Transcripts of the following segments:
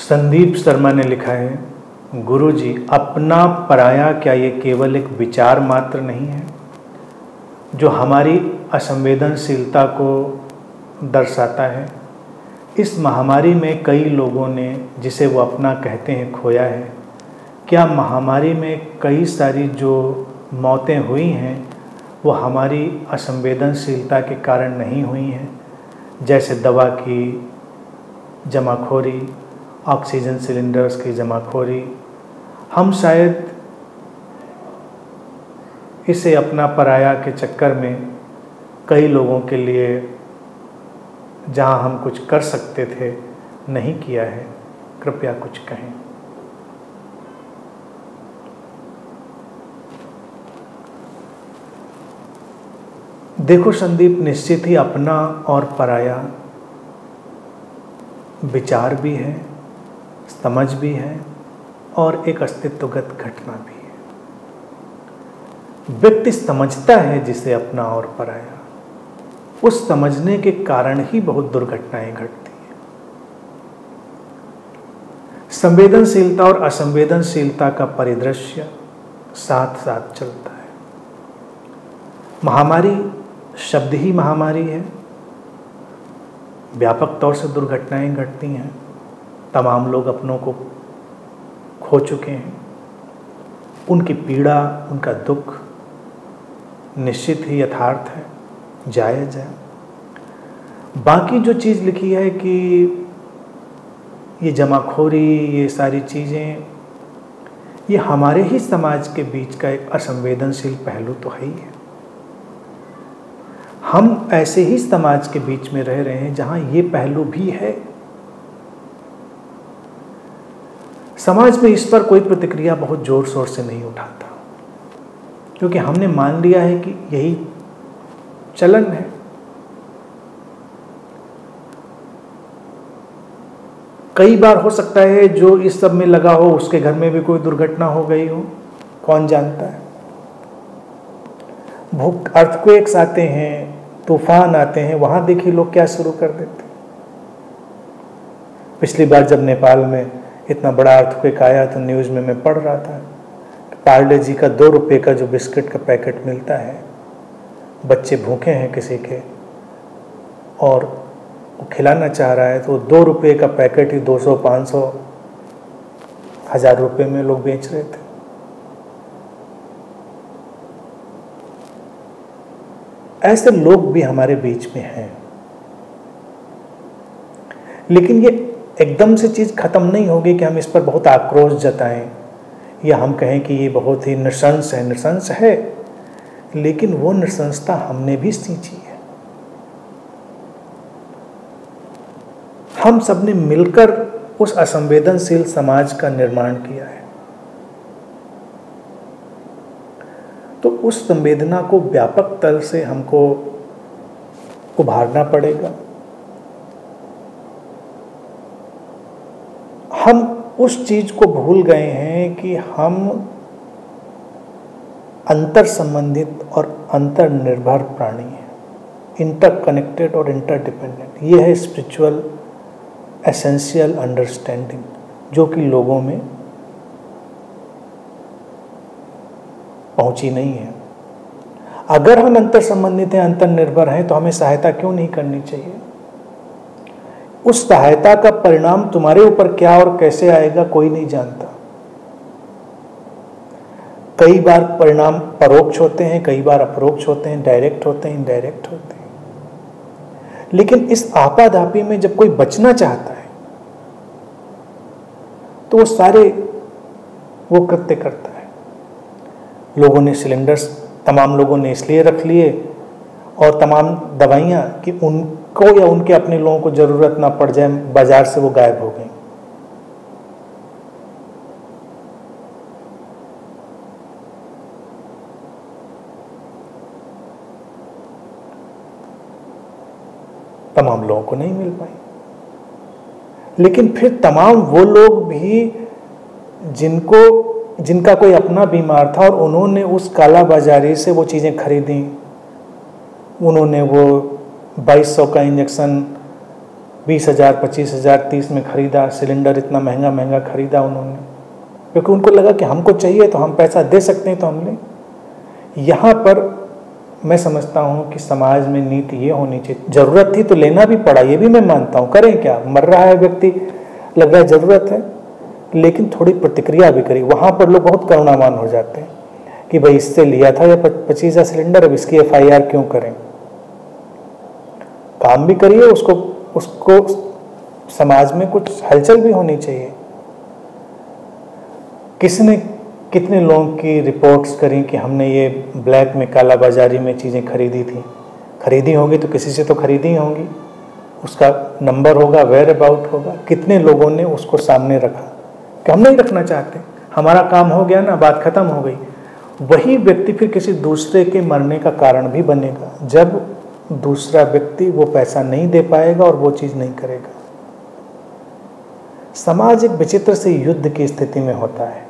संदीप शर्मा ने लिखा है, गुरुजी, अपना पराया क्या ये केवल एक विचार मात्र नहीं है जो हमारी असंवेदनशीलता को दर्शाता है। इस महामारी में कई लोगों ने जिसे वो अपना कहते हैं खोया है। क्या महामारी में कई सारी जो मौतें हुई हैं वो हमारी असंवेदनशीलता के कारण नहीं हुई हैं, जैसे दवा की जमाखोरी, ऑक्सीजन सिलेंडर्स की जमाखोरी। हम शायद इसे अपना पराया के चक्कर में कई लोगों के लिए जहां हम कुछ कर सकते थे नहीं किया है। कृपया कुछ कहें। देखो संदीप, निश्चित ही अपना और पराया विचार भी है, समझ भी है और एक अस्तित्वगत घटना भी है। व्यक्ति समझता है जिसे अपना और पराया, उस समझने के कारण ही बहुत दुर्घटनाएं घटती हैं। संवेदनशीलता और असंवेदनशीलता का परिदृश्य साथ साथ चलता है। महामारी शब्द ही महामारी है। व्यापक तौर से दुर्घटनाएं घटती हैं। तमाम लोग अपनों को खो चुके हैं। उनकी पीड़ा, उनका दुख निश्चित ही यथार्थ है, जायज़ है। बाकी जो चीज़ लिखी है कि ये जमाखोरी, ये सारी चीज़ें, ये हमारे ही समाज के बीच का एक असंवेदनशील पहलू तो है ही है। हम ऐसे ही समाज के बीच में रह रहे हैं जहां ये पहलू भी है। समाज में इस पर कोई प्रतिक्रिया बहुत जोर शोर से नहीं उठाता, क्योंकि हमने मान लिया है कि यही चलन है। कई बार हो सकता है जो इस सब में लगा हो उसके घर में भी कोई दुर्घटना हो गई हो, कौन जानता है। अर्थक्वेक्स आते हैं, तूफान आते हैं, वहां देखिए लोग क्या शुरू कर देते हैं। पिछली बार जब नेपाल में इतना बड़ा अर्थक्वेक आया तो न्यूज़ में मैं पढ़ रहा था, पार्ले जी का 2 रुपये का जो बिस्किट का पैकेट मिलता है, बच्चे भूखे हैं किसी के और वो खिलाना चाह रहा है, तो 2 रुपये का पैकेट ही 200, 500, 1000 रुपये में लोग बेच रहे थे। ऐसे लोग भी हमारे बीच में हैं। लेकिन ये एकदम से चीज़ खत्म नहीं होगी कि हम इस पर बहुत आक्रोश जताएं या हम कहें कि ये बहुत ही नृशंस है। नृशंस है, लेकिन वो नृशंसता हमने भी सींची है। हम सब ने मिलकर उस असंवेदनशील समाज का निर्माण किया है। तो उस संवेदना को व्यापक तल से हमको उभारना पड़ेगा। हम उस चीज को भूल गए हैं कि हम अंतर संबंधित और अंतर निर्भर प्राणी हैं, इंटरकनेक्टेड और इंटरडिपेंडेंट। ये है स्पिरिचुअल एसेंशियल अंडरस्टैंडिंग जो कि लोगों में पहुंची नहीं है। अगर हम अंतर संबंधित हैं, अंतर निर्भर हैं, तो हमें सहायता क्यों नहीं करनी चाहिए? उस सहायता का परिणाम तुम्हारे ऊपर क्या और कैसे आएगा कोई नहीं जानता। कई बार परिणाम परोक्ष होते हैं, कई बार अपरोक्ष होते हैं, डायरेक्ट होते हैं, इनडायरेक्ट होते हैं। लेकिन इस आपाधापी में जब कोई बचना चाहता है तो वो सारे वो कृत्य करता है। लोगों ने सिलेंडर्स तमाम लोगों ने इसलिए रख लिए और तमाम दवाइयाँ कि उनको या उनके अपने लोगों को ज़रूरत ना पड़ जाए, बाजार से वो गायब हो गई। तमाम लोगों को नहीं मिल पाई। लेकिन फिर तमाम वो लोग भी जिनका कोई अपना बीमार था और उन्होंने उस काला बाजारी से वो चीज़ें खरीदी, उन्होंने वो 2200 का इंजेक्शन 20,000, 25,000, 30 में ख़रीदा सिलेंडर, इतना महंगा महंगा ख़रीदा उन्होंने, क्योंकि उनको लगा कि हमको चाहिए तो हम पैसा दे सकते हैं तो हम लें। यहाँ पर मैं समझता हूँ कि समाज में नीति ये होनी चाहिए, ज़रूरत थी तो लेना भी पड़ा, ये भी मैं मानता हूँ, करें क्या, मर रहा है व्यक्ति, लग रहा है ज़रूरत है, लेकिन थोड़ी प्रतिक्रिया भी करी। वहाँ पर लोग बहुत करुणावान हो जाते हैं कि भाई इससे लिया था या 25,000 सिलेंडर, अब इसकी FIR क्यों करें। काम भी करिए, उसको समाज में कुछ हलचल भी होनी चाहिए। किसने कितने लोगों की रिपोर्ट्स करी कि हमने ये ब्लैक में, काला बाजारी में चीज़ें खरीदी थी, खरीदी होंगी तो किसी से तो खरीदी ही होंगी, उसका नंबर होगा, वेयर अबाउट होगा। कितने लोगों ने उसको सामने रखा कि हम नहीं रखना चाहते, हमारा काम हो गया ना, बात खत्म हो गई। वही व्यक्ति फिर किसी दूसरे के मरने का कारण भी बनेगा, जब दूसरा व्यक्ति वो पैसा नहीं दे पाएगा और वो चीज़ नहीं करेगा। समाज एक विचित्र से युद्ध की स्थिति में होता है,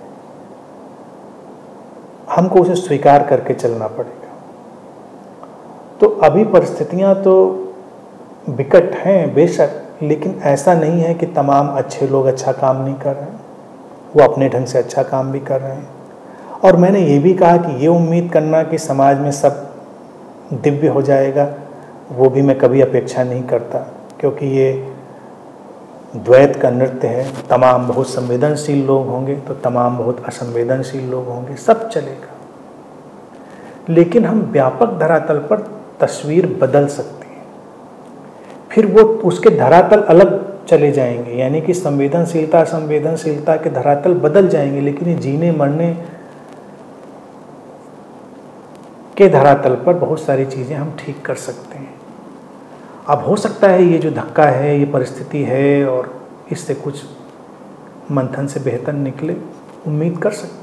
हमको उसे स्वीकार करके चलना पड़ेगा। तो अभी परिस्थितियां तो विकट हैं बेशक, लेकिन ऐसा नहीं है कि तमाम अच्छे लोग अच्छा काम नहीं कर रहे हैं, वो अपने ढंग से अच्छा काम भी कर रहे हैं। और मैंने ये भी कहा कि ये उम्मीद करना कि समाज में सब दिव्य हो जाएगा, वो भी मैं कभी अपेक्षा नहीं करता, क्योंकि ये द्वैत का नृत्य है। तमाम बहुत संवेदनशील लोग होंगे तो तमाम बहुत असंवेदनशील लोग होंगे, सब चलेगा। लेकिन हम व्यापक धरातल पर तस्वीर बदल सकते हैं, फिर वो उसके धरातल अलग चले जाएंगे, यानी कि संवेदनशीलता असंवेदनशीलता के धरातल बदल जाएंगे, लेकिन ये जीने मरने के धरातल पर बहुत सारी चीज़ें हम ठीक कर सकते हैं। अब हो सकता है ये जो धक्का है, ये परिस्थिति है, और इससे कुछ मंथन से बेहतर निकले, उम्मीद कर सकते हैं।